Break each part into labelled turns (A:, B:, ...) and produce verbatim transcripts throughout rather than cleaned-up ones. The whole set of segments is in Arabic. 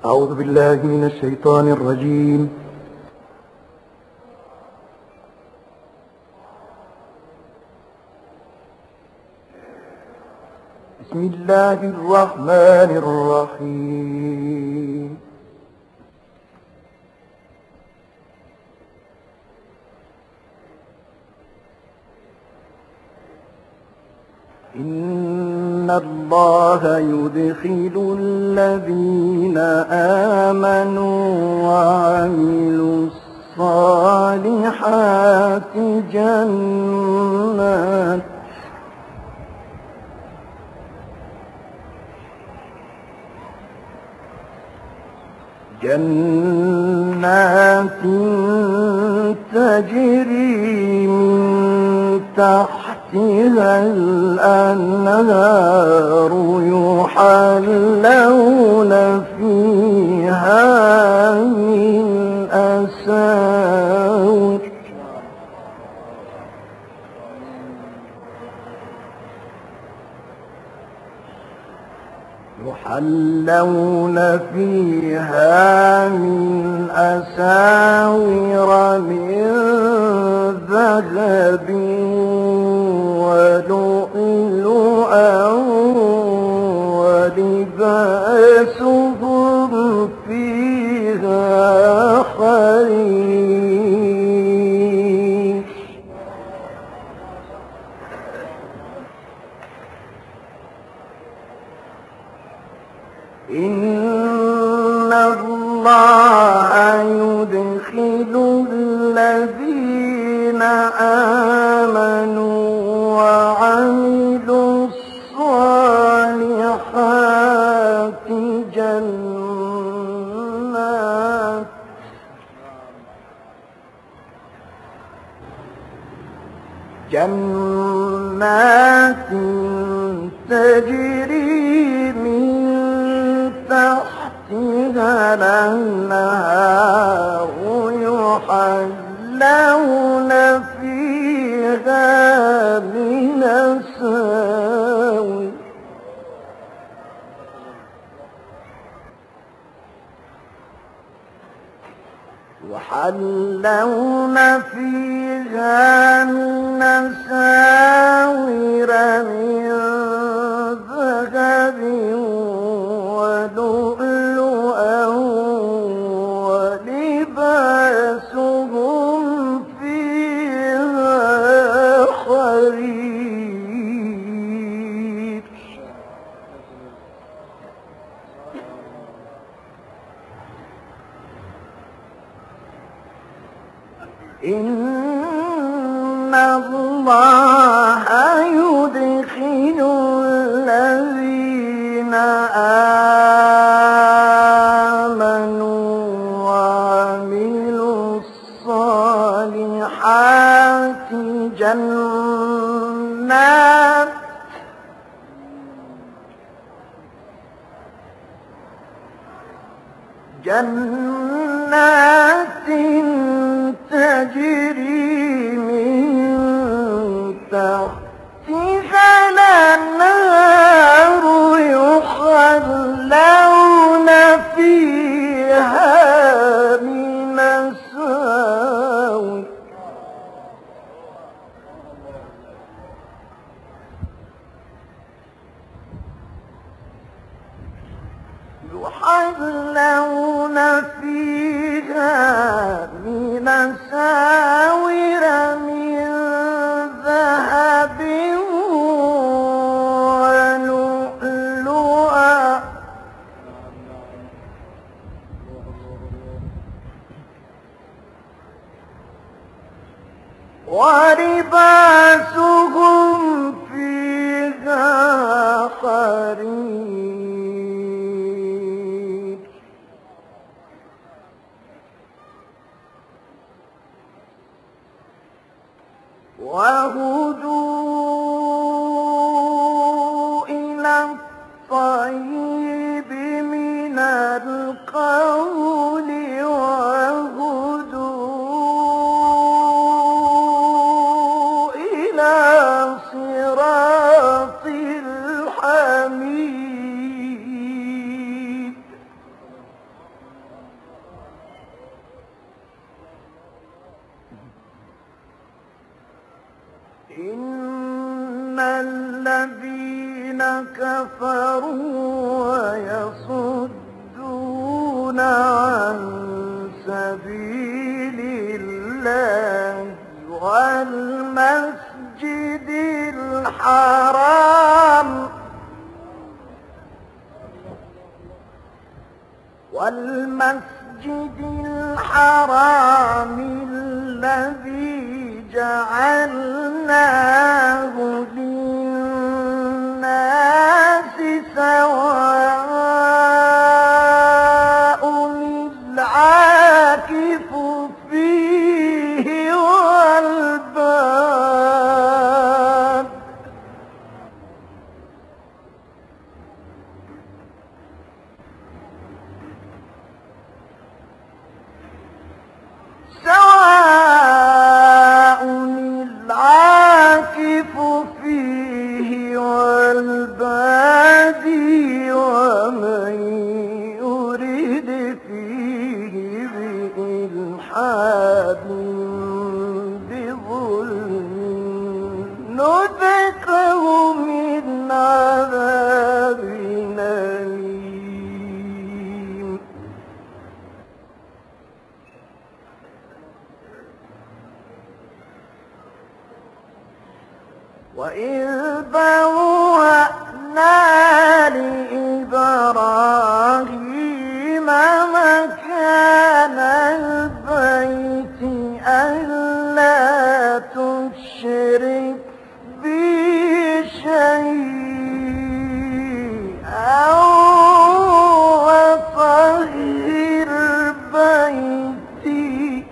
A: أعوذ بالله من الشيطان الرجيم. بسم الله الرحمن الرحيم. إن الله يدخل الذين آمنوا وعملوا الصالحات جنات جنات تجري من تحتها الأنهار يحلون فيها من أساور يحلون فيها من أساور من ذهب ولؤلؤا ولباسهم فيها حرير. إن الله يدخل الذين آمنوا وعملوا الصالحات جنات جنات تجري من تحتها الأنهار يحلون فيها من أساور يحلون فيها من أساور من ذهب ولؤلؤا ولباسهم فيها حرير. إن الله يدخل الذين آمنوا وعملوا الصالحات جنات جنات تجري من تحتها الأنهار يحلون فيها من أساور يحلون فيها من أساور من ذهب ولؤلؤا ولباسهم فيها حرير. وهدوا إلى الطيب من القول وهدوا إلى صراط الحميد. كفروا ويصدون عن سبيل الله والمسجد الحرام والمسجد الحرام الذي جعلناه للناس سواء العاكف فيه والباد سواء العاكف فيه والبادي ومن يرد فيه بإلحاد بظلم نذقه من عذاب أليم. وإذ بوأنا لإبراهيم مكان البيت ألا تشرك بي شيئا وطهر بيتي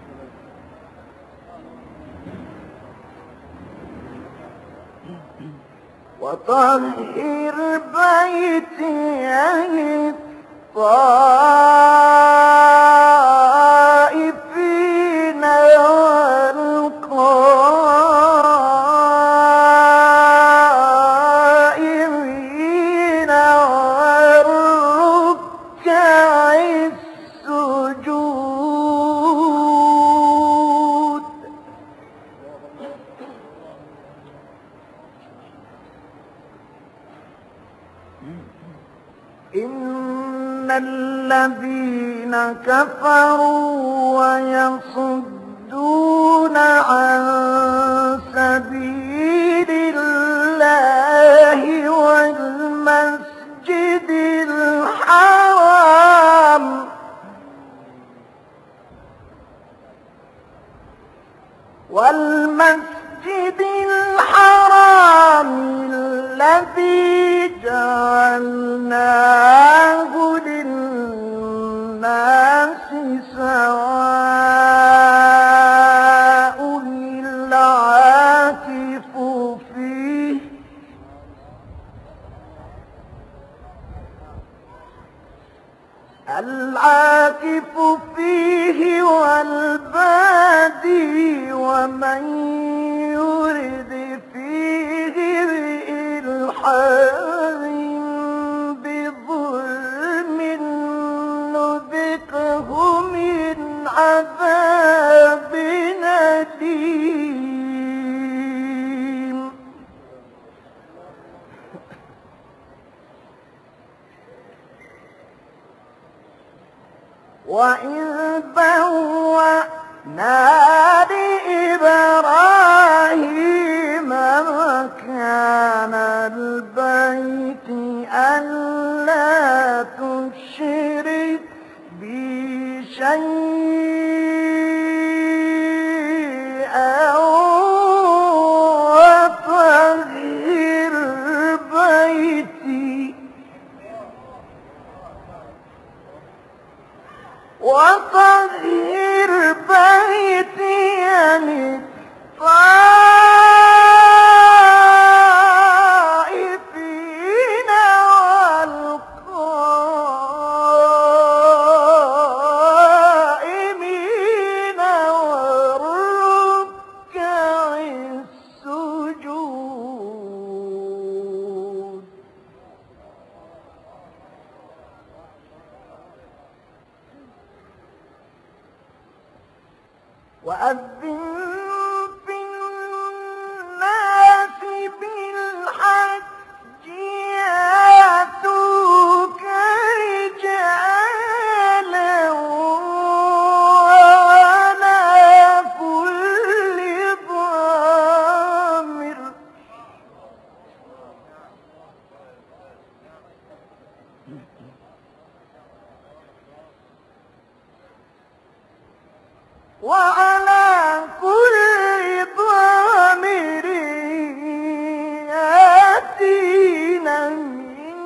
A: وطهر بيتي للطائفين والقائمين والركع السجود. إن الذين كفروا ويصدون عن سبيل الله والمسجد الحرام والمسجد الحرام الذي جعلناه للناس سواء العاكف فيه العاكف فيه والبادي ومن يرد فيه بإلحاد بظلم نذقه من عذاب أليم. وإذ بوأنا لإبراهيم مكان البيت ألا تشرك بي شيئا وطهر بيتي وطهر بيتي للطائفين والقائمين والركع السجود. وأذن في الناس بالحج وعلى كل ضامر يأتينا من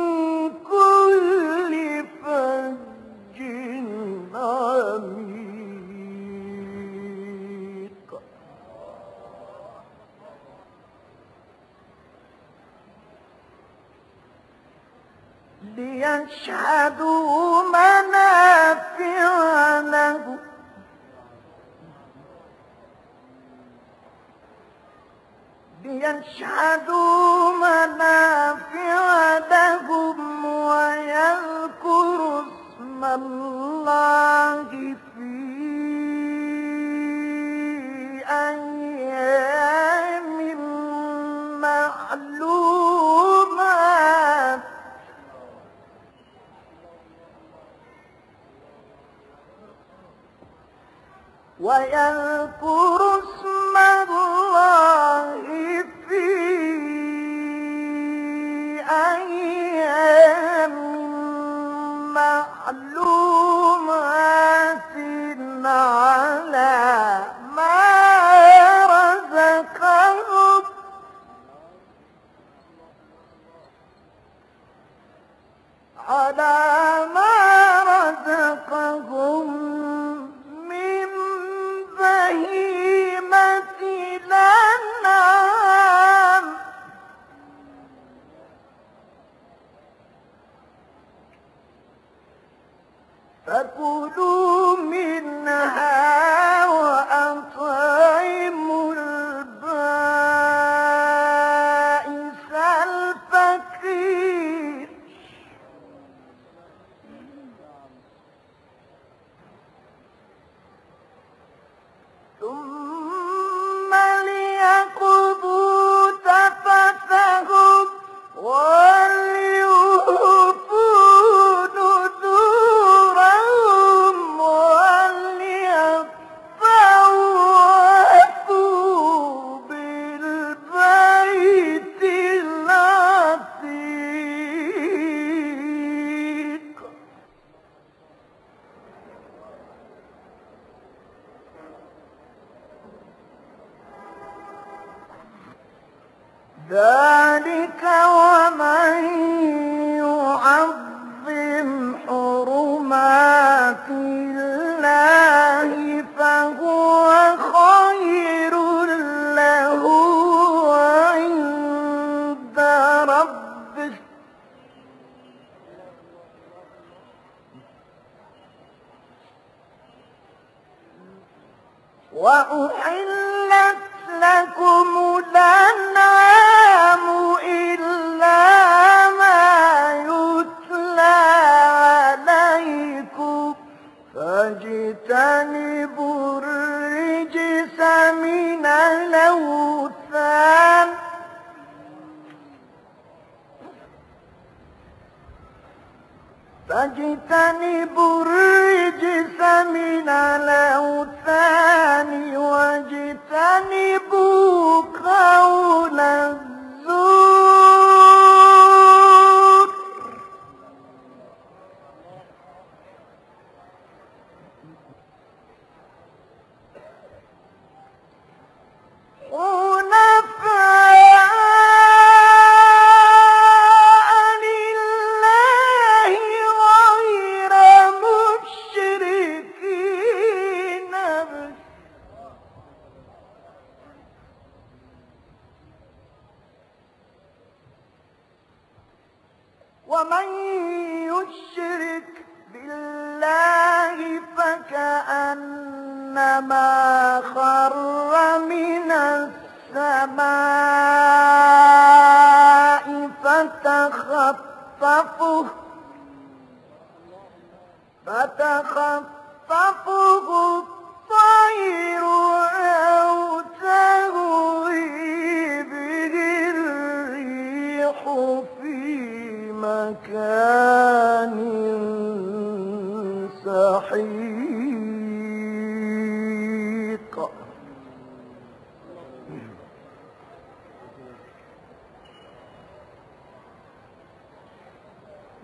A: كل فج عميق ليشهدوا منافع لهم ليشهدوا منافع لهم ويذكروا اسم الله في أيام معلومات ويذكروا اسم الله في أيام معلومات على ما رزقهم على ما رزقهم من بهيمة الأنعام فكلوا منها وأطعموا البائس الفقير ثم ليقضوا تفثهم وليوفوا نذورهم وليطوفوا بالبيت العتيق ذلك ومن يعظم حرمات الله فهو خير له عند ربه وأحلت لكم الأنعام إلا ما يتلى عليكم فاجتنبوا الرجس من الأوثان فاجتنبوا الرجس من الأوثان واجتنبوا قول الزور حنفاء لله غير مشركين به ومن يشرك بالله فكأنما خر من السماء فتخطفه فتخطفه الطير أو تهوي به الريح في مكان سحيق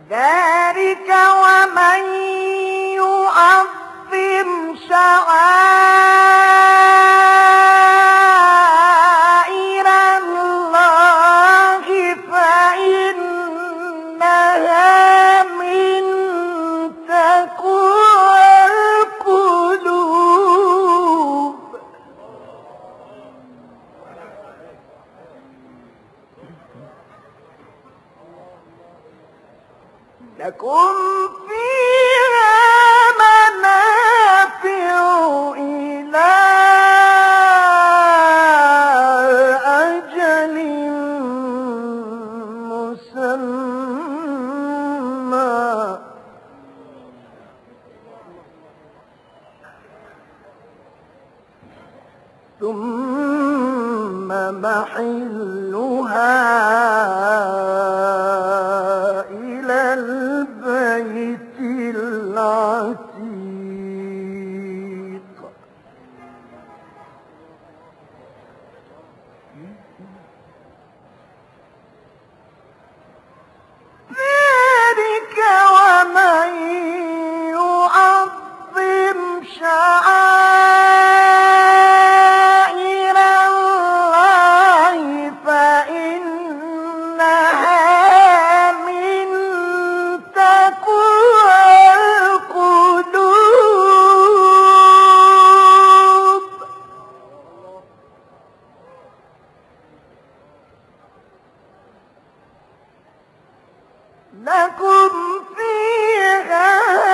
A: ذلك ومن يعظم شعائر الله فإنها من تقوى القلوب. لكم فيها منافع إلى أجل مسمى ثم محلها إلى البيت العتيق. ذلك ومن يعظم شعائر الله فإنها من تقوى القلوب. لكم فيها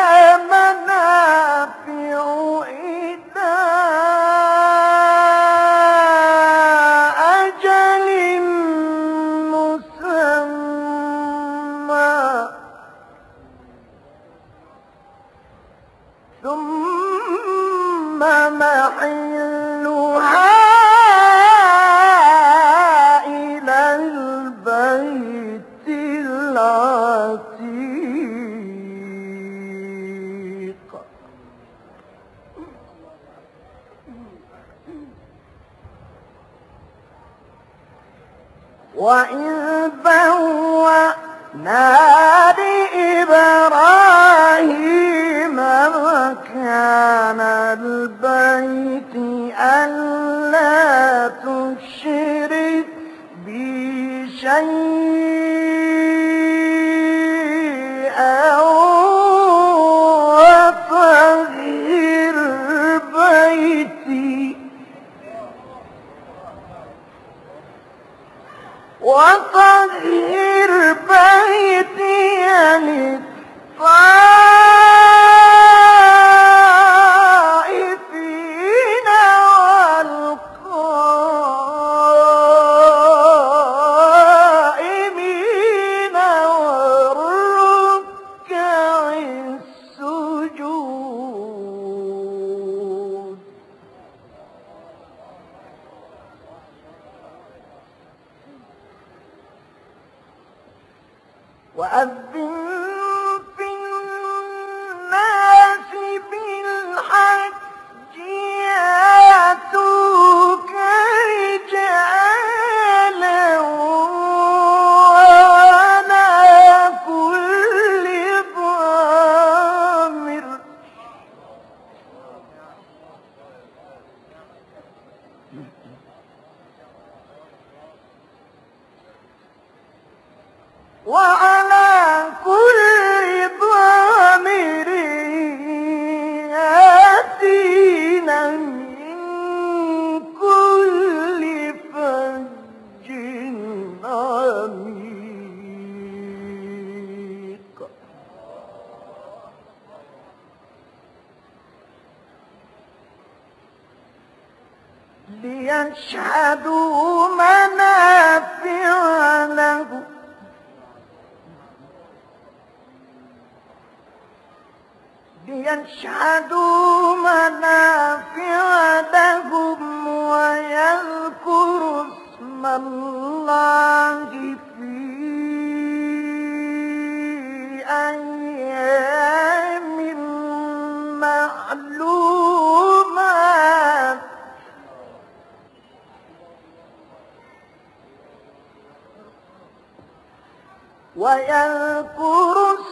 A: منافع إلى أجل مسمى ثم محلها إلى البيت العتيق. وإذ بوأنا لإبراهيم مكان البيت ألا تشرك بي شيئا وطهر بيتي وطهر بيتي للطائفين والقائمين والركع السجود. وأذن في الناس بالحج يأتوك رجالا وعلى كل ضامر وعلى كل ضامر يأتين من كل فج عميق. ليشهدوا منافع لهم ليشهدوا منافع لهم ويذكروا اسم الله في أيام معلومات. ويذكروا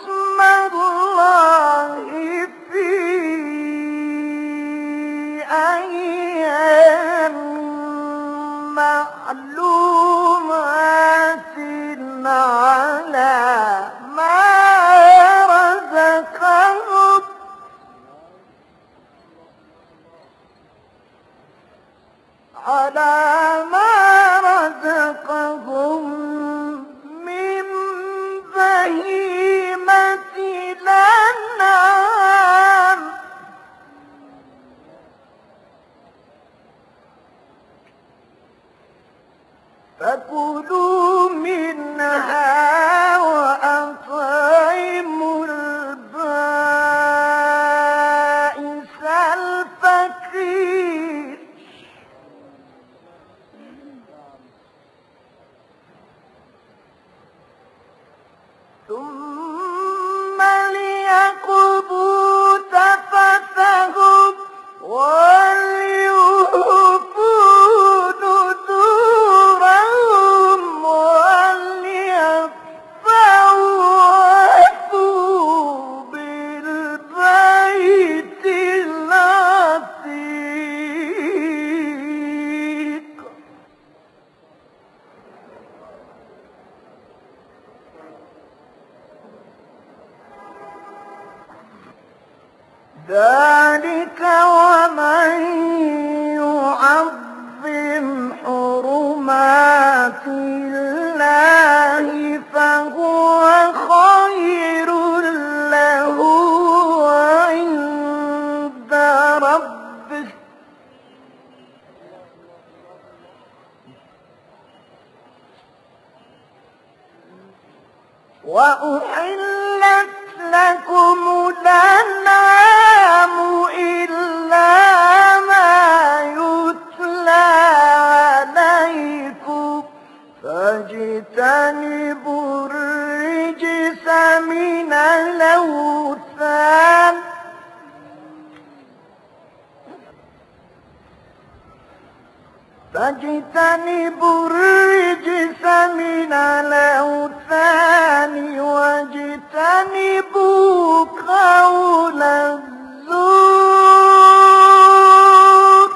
A: وليوفوا نذورهم وليطوفوا بالبيت العتيق. ذلك ومن يعظم حرمات الله فهو خير له عند ربه وأحلت لكم الأنعام إلا ما يتلى عليكم فاجتنبوا الرجس من الأوثان فاجتنبوا الرجس من الأوثان واجتنبوا قول الزور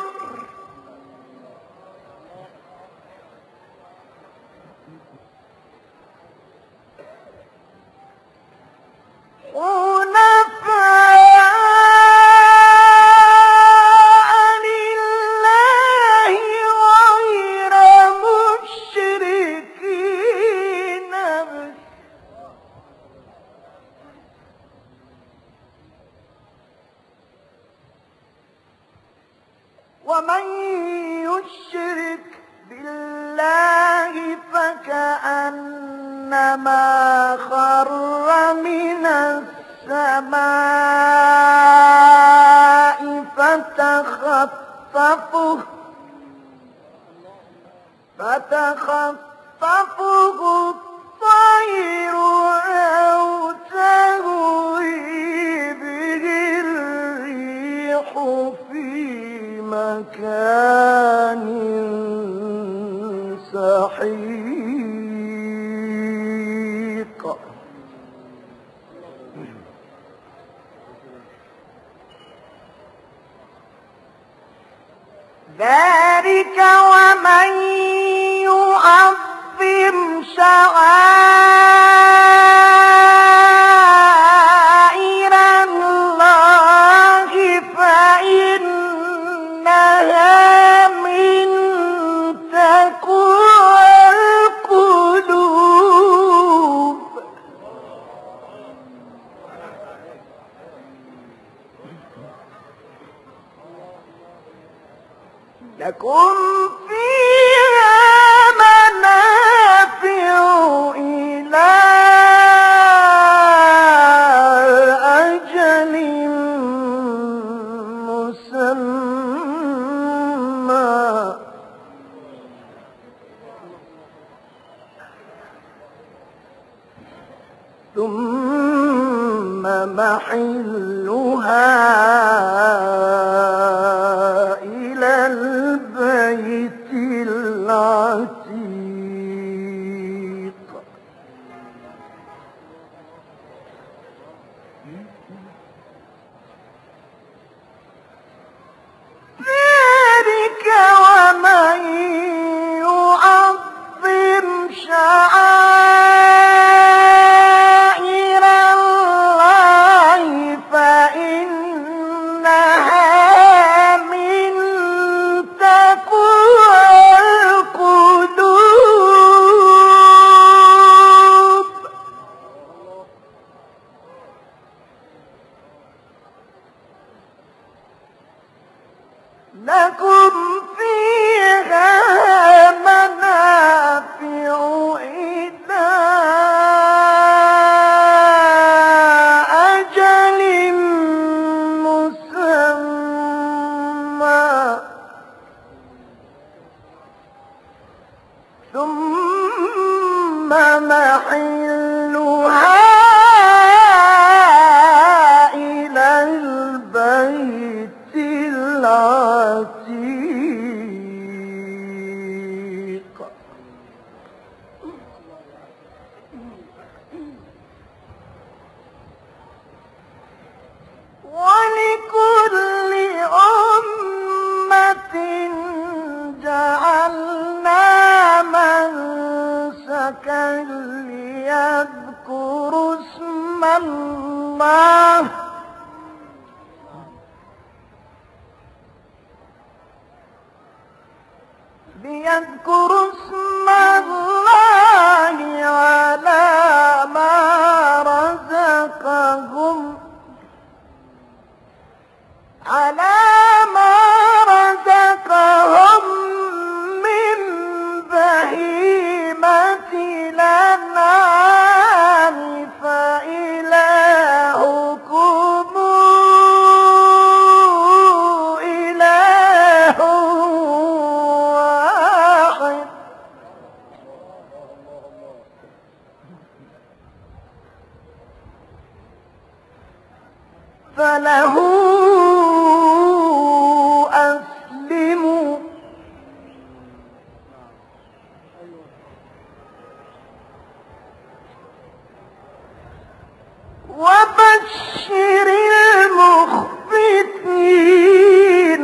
A: حنفاء لله غير مشركين به ومن يشرك بالله فكأنما خر من السماء فتخطفه فتخطفه الطير أو تهوي به الريح في مكان سحيق. ذلك ومن يعظم شعائر الله فإنها من تقوى القلوب. لكم فيها منافع إلى أجل مسمى ثم محلها إلى البيت العتيق. ذلك ومن يعظم شعائر الله فإنها من تقوى القلوب. لكم فيها منافع إلى أجل مسمى ثم محلها إلى البيت العتيق. الله ليذكروا اسم الله على ما رزقهم على ما رزقهم من بهيمة الأنعام فإلهكم إله واحد فله أسلموا وبشر المخبتين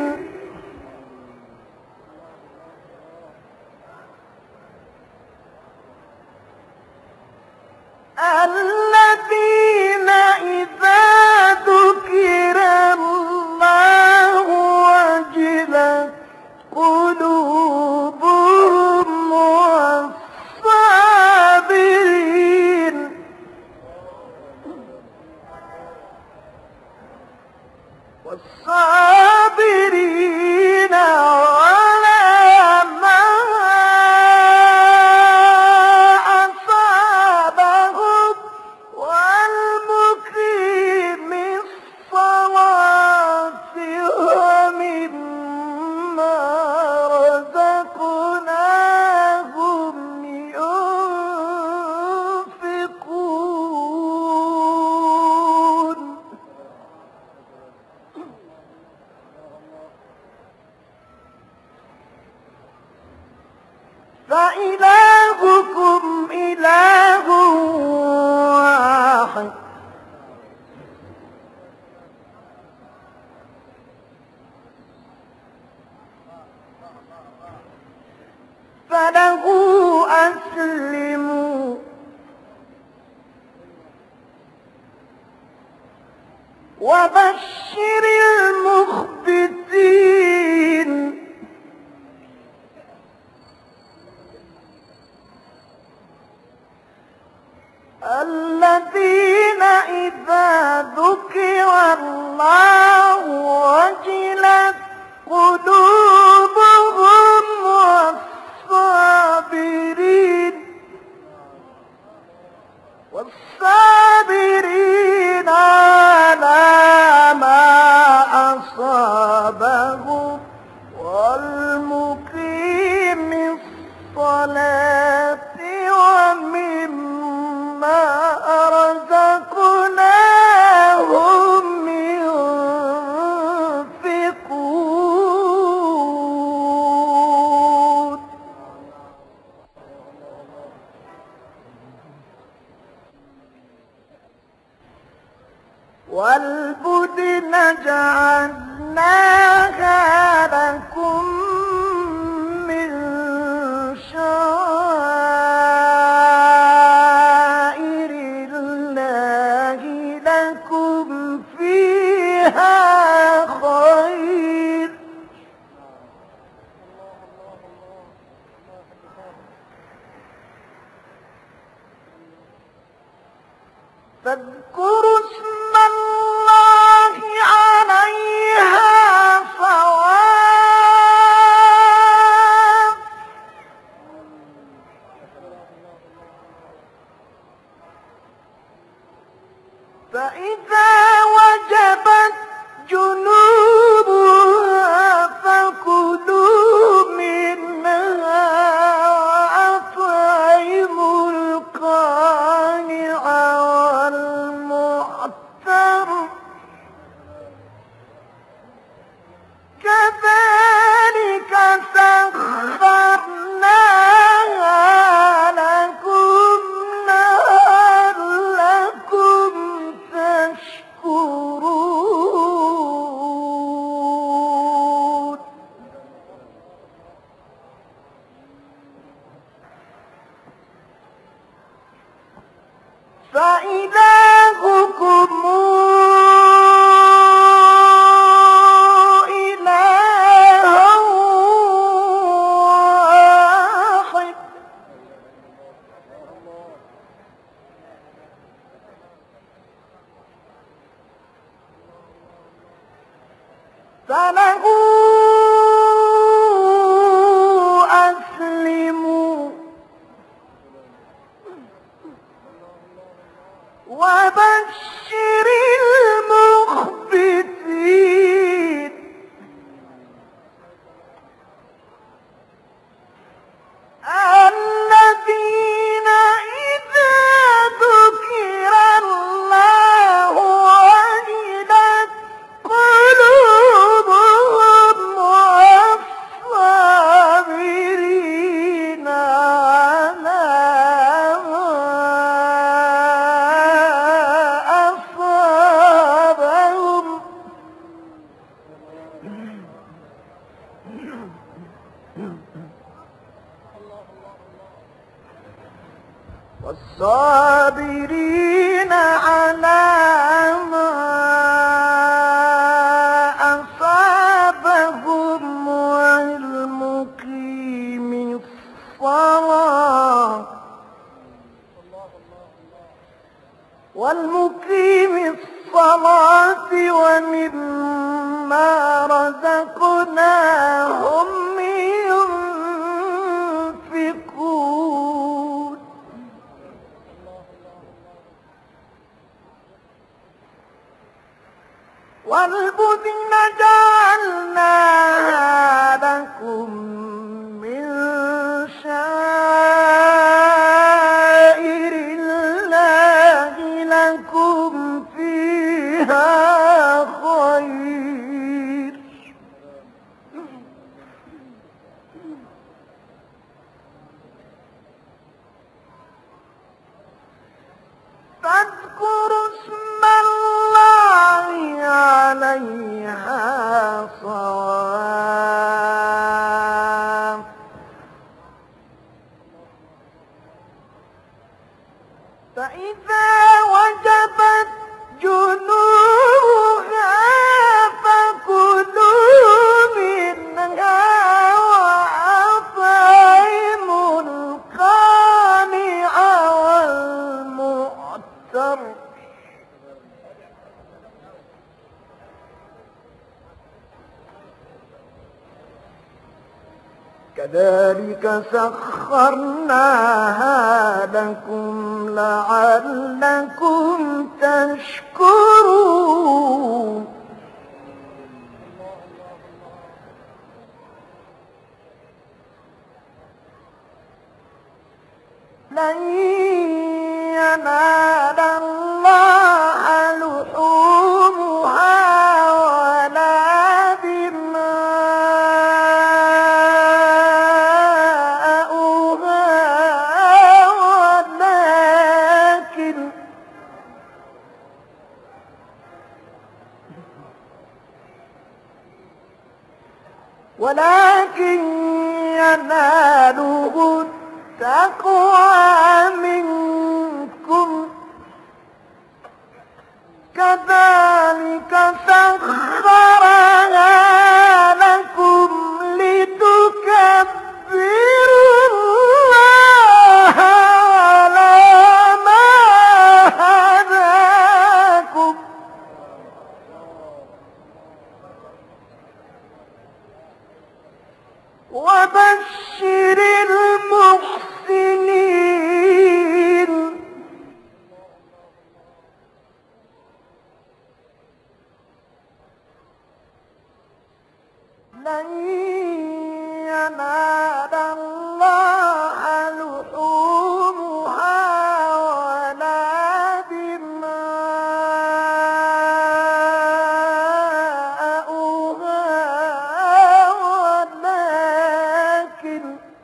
A: الذين إذا ذكر الله وجلت قلوبهم والصابرين والصابرين على ما أصابهم والمقيم الصلاة ومما رزقناهم ينفقون فإلهكم إله واحد فله أسلموا وبشر المخبتين الذين إذا ذكر الله وجلت قلوبهم والصابرين والصابرين على ما أصابهم والمقيم الصلاة ومما رزقناهم ينفقون والبدن جعلناها لكم من شعائر الله لكم فيها خير فاذكروا اسم الله عليها صواف فإذا وجبت جنوبها فكلوا منها وأطعموا القانع والمعتر كذلك سخرناها لكم لعلكم تشكرون فله أسلموا وبشر المخبتين الذين إذا ذكر الله وجلت قلوبهم والصابرين على ما أصابهم والصابرين على ما أصابهم والمقيم الصلاة والمقيم الصلاة ومما رزقناهم ينفقون والبدن جعلناها لكم من شعائر الله لكم فيها خير فاذكروا اسم الله عليها صواف فإذا وجبت جنوبها فكلوا منها وأطعموا القانع والمعتر كذلك سخرناها لكم لعلكم تشكرون لن ينال الله لحومها ولا دماؤها ولكن ولكن يناله التقوى منكم كذلك سخرها لكم لتكبروا الله على ما هداكم وبشر المحسنين لن ينال الله لحومها ولا دماؤها ولكن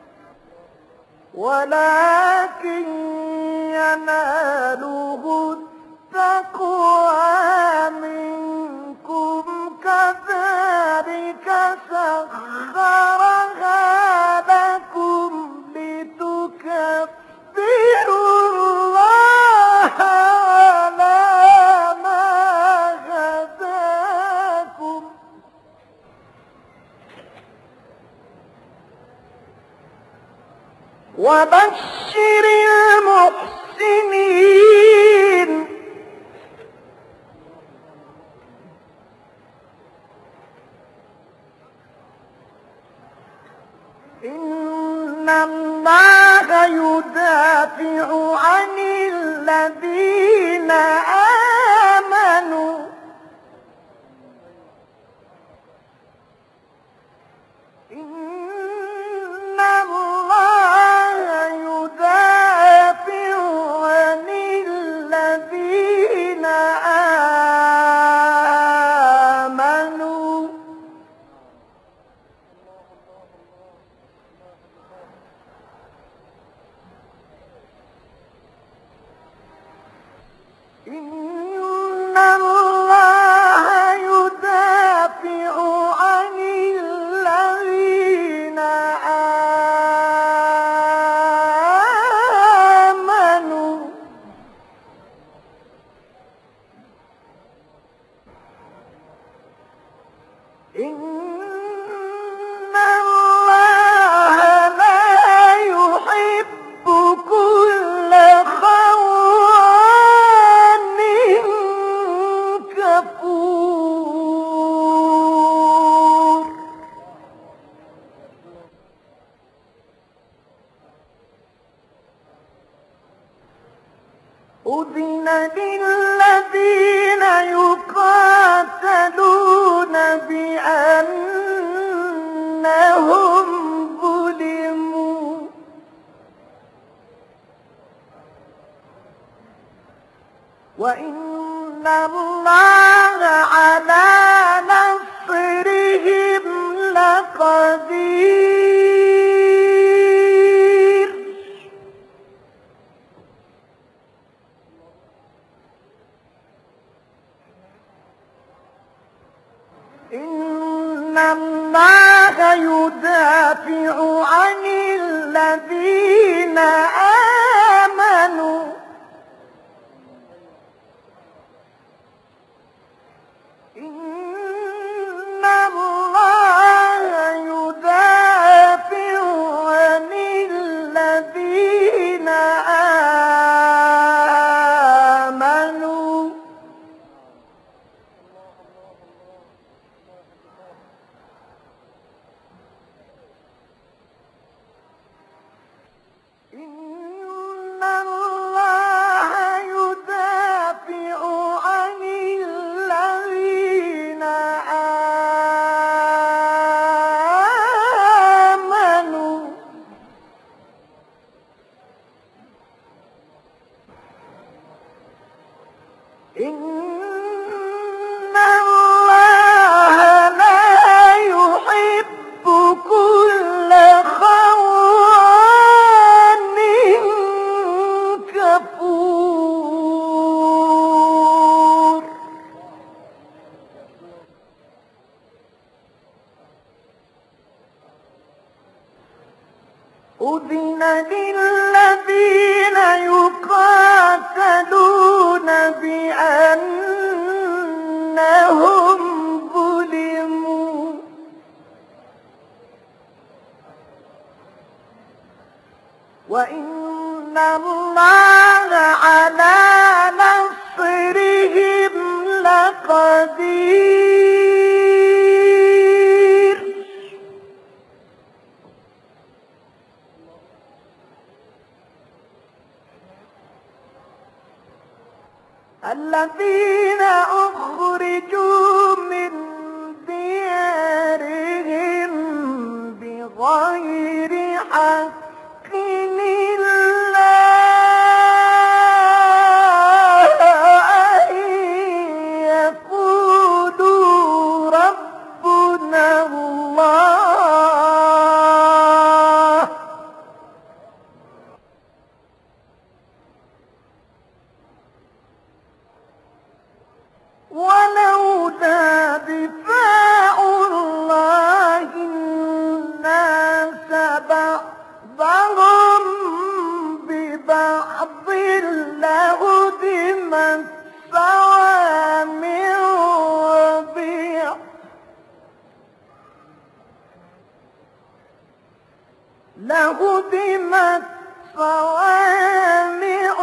A: ولكن يناله التقوى منكم كذلك سخرها لكم لتكبروا الله على ما هداكم وبشر المحسنين إن الله يدافع عن الذين آمنوا إن الله يدافع عن الذين آمنوا إن الله يدافع عن الذين آمنوا إن الله لا يحب كل خوان كفور أذن للذين يقاتلون بأنهم ظلموا وإن الله على نصرهم لقدير إن الله يدافع عن الذين آمنوا إن الله يدافع عن الذين آمنوا إن الله يدافع عن الذين آمنوا إن الله لا يحب كل خوان كفور أذن للذين يقاتلون بأنهم ظلموا وإن الله على نصرهم لقدير الذين أخرجوا من ديارهم بغير حق إلا أن يقولوا ربنا الله ولولا دفاع الله الناس بعضهم ببعض لهدمت صوامع وبيع لهدمت صوامع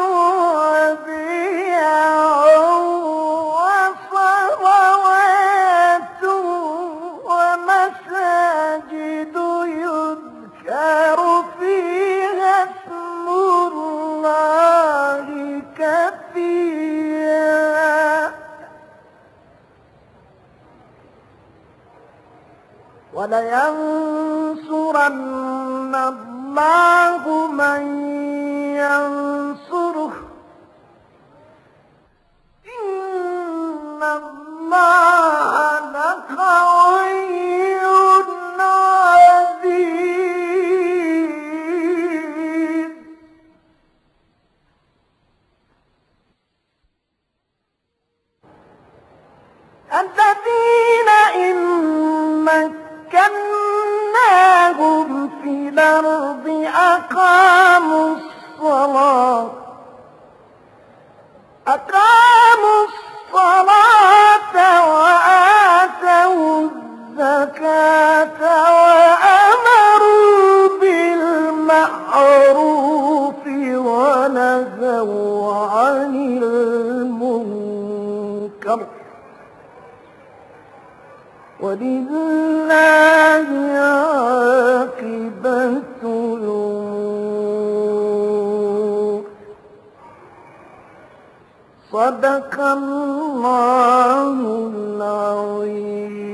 A: وبيع وصلوات ومساجد يذكر ولينصرن الله من ينصره إن الله لقوي عزيز. الذين إن مكناهم في الأرض أقاموا الصلاة أقاموا الصلاة وآتوا الزكاة وأمروا بالمعروف ونهوا عن المنكر ولله عاقبة الأمور. صدق الله العظيم.